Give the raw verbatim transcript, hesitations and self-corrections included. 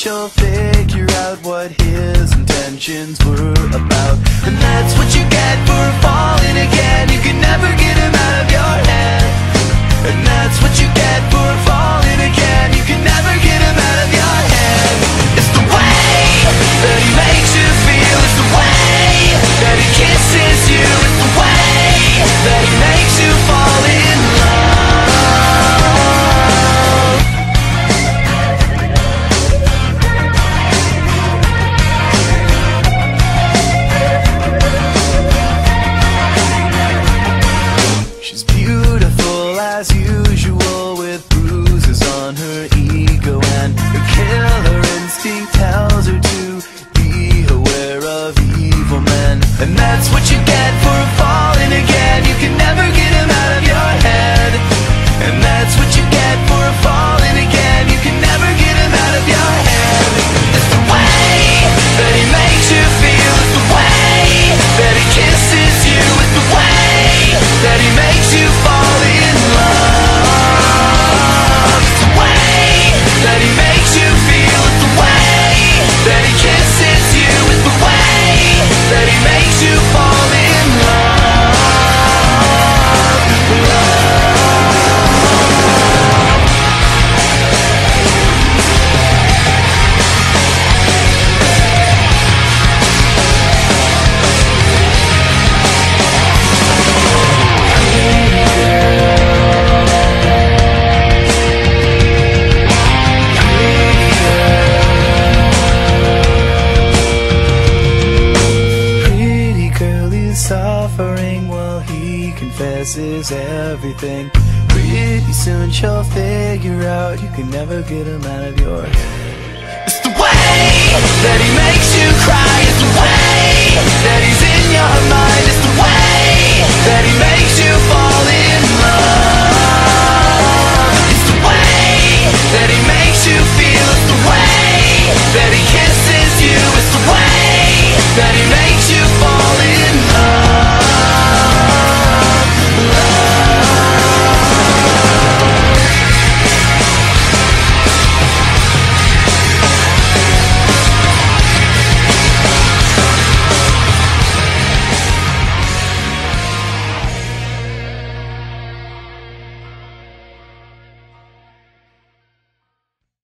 she'll figure out what his intentions were about. And that's what you get for falling again. You can never get him out of your head. And that's what you get for falling again. You can never get him out of your head. It's the way that he makes you feel. It's the way that he kisses you. It's the way that he makes you fall in love. She's beautiful as usual, with bruises on her ego, and her killer instinct tells her to be aware of evil men. And that's what you get for falling again. You can never get him out of your head. And that's what you get for falling again. You can never get him out of your head. It's the way that he makes you feel. It's the way that he kisses you. It's the way that he makes you fall in love. It's the way that he makes you feel. It's the way that he kisses you. It's the way that he makes you fall in love. Love. Suffering while he confesses everything. Pretty soon she'll figure out you can never get him out of your head.